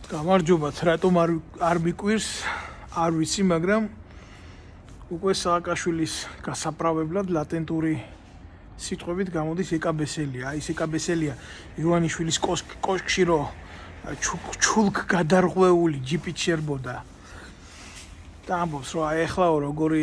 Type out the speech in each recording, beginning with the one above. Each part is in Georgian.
გამარჯობათ, რატომ არ მიკვირს, არ ვიცი, მაგრამ უკვე სააკაშვილის გასაправებლად ლატენტური სიტყვებით გამოდის ეკაბესელია. აი ეს ეკაბესელია ივანიშვილის კოშკში რო ჩულკ გადარღვეული ჯიპით შერბოდა. და ამბობს, რომ აი ეხლაო როგორი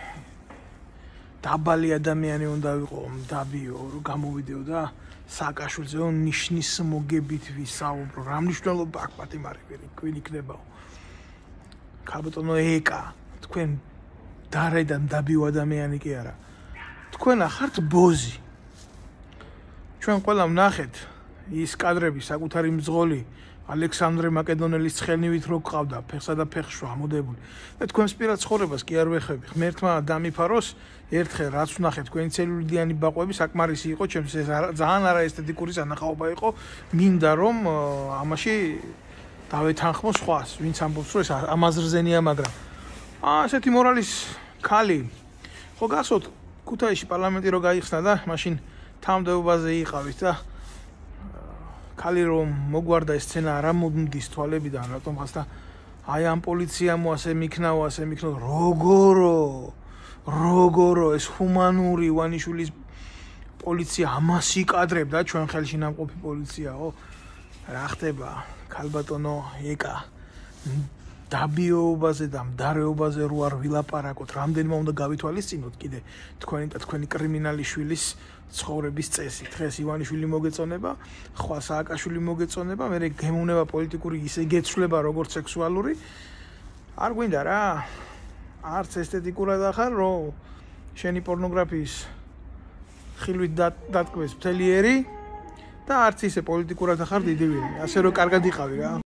დაბალი ადამიანი უნდა ვიყო, დაბიო, რომ გამოვიდეო და სააკაშვილზე ნიშნის მოგებით ვისაუბრო. რა მნიშვნელობა აქვს პატიმარები, თქვენ იქნებაო. ქალბატონო ეკა, თქვენ დარედან დაბიო ადამიანი კი არა. თქვენ ახართ ბოზი. ჩვენ ყველა ვნახეთ ის კადრები საკუთარი მძღოლი ალექსანდრე მაკედონელის ცხელნივით რო გყავდა ფეხსა და ფეხშვა ამოდებული. და თქვენ სპირად ცხოვრებას კი არ ვეხები. ღმერთმა დამიფაროს ერთხელ რაც ვნახეთ თქვენი ცელულიდიანი ბაყვები საკმარისი იყო ჩემს ეს ძალიან არაესთეტიკური სანახაობა იყო. მინდა რომ ამაში დავეთანხმო სხვას, ვინც ამბობს რომ ეს ამაზრზენია, მაგრამ ასეთი მორალის ქალი ხო გასვოთ ქუთაისში პარლამენტი რო გაიხსნა და მაშინ თავმდებობაზე იყავით და ქალი რომ მოგვარდა ეს სცენა არა მომდის თვალებიდან რატომღაც და აი ამ პოლიციამო ასე მიქნაო როგორო ეს ჰუმანური ივანიშვილის პოლიცია ამას იკადრებდა ჩვენ ხელში ნამყოფი პოლიციაო რა ხდება ქალბატონო ეკა დაბიოობაზე და მდარეობაზე რო არ ვილაპარაკოთ რამდენმა უნდა გავითვალისწინოთ კიდე თქვენი და თქვენი კრიმინალიშვილის ცხოვრების წესი. დღეს ივანიშვილი მოგეწონება, ხვალ სააკაშვილი მოგეწონება, მე გემოვნება პოლიტიკური ისე გეცვლება როგორც სექსუალური. არ გვინდა რა. არც ესთეტიკურად ახარ რომ შენი პორნოგრაფიის ხილვით დატკბეს მთელი ერი და არც ისე პოლიტიკურად ახარ დიდი ვირი. ასე რომ კარგად იყავი რა.